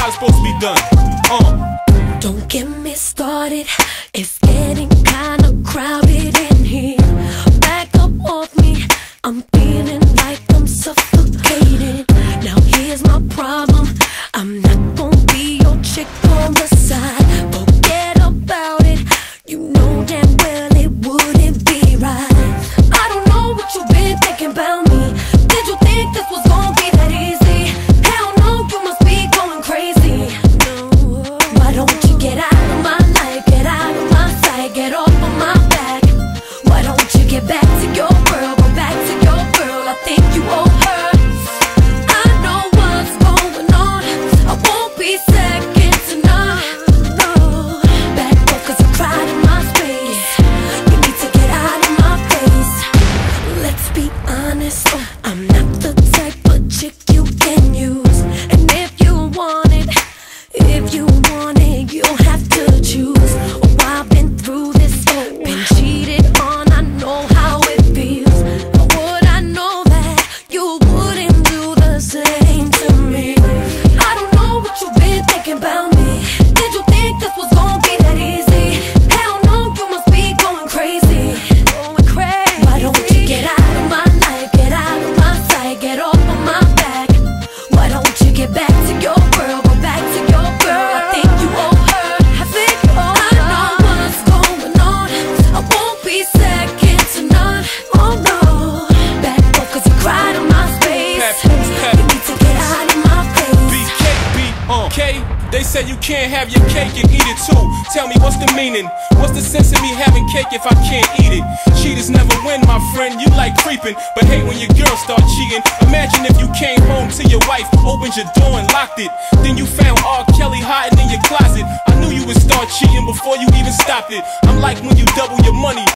how it's supposed to be done. Don't get me started, it's getting kinda crowded in here. Back up off me, I'm feeling like I'm suffocating. Now here's my problem, I'm not gonna be your chick on the side. Forget about it, you know damn well it wouldn't be right. I don't know what you've been thinking about me. Did you think this was gonna be that easy? Hell no, you must be going crazy. No, why don't you get out of my life, get out of my sight, get off of my back? Why don't you get back to your girl, go back to your girl? I think you owe her. I know what's going on, I won't be second to none. No, back up cause I cried in my space. You need to get out of my face. Let's be honest, I'm not the type of chick you can use. And if you want it, you'll have to choose. Oh, I've been through this, been cheated on, I know how it feels. How would I know that you wouldn't do the same to me? I don't know what you've been thinking about me. Did you think this was gonna be that easy? Hell no, you must be going crazy. Going crazy. Why don't you get out of my life, get out of my sight, get off of my back? Why don't you get back to your girl, go back to your girl? I think you owe her. I think you owe her. I know what's going on, I won't be second to none. Oh no, back up cause you cried in my space. You need to get out of my face. K, they say you can't have your cake and eat it too. Tell me what's the meaning? What's the sense of me having cake if I can't eat it? Cheaters never win, my friend, you like creeping, but hate when your girl start cheating. Imagine if you came home to your wife, opened your door and locked it. Then you found R. Kelly hiding in your closet. I knew you would start cheating before you even stopped it. I'm like when you double your money.